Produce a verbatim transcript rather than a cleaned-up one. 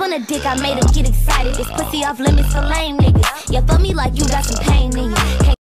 on a dick, I made him get excited. This pussy off limits for lame niggas. Yeah, fuck me like you got some pain in you.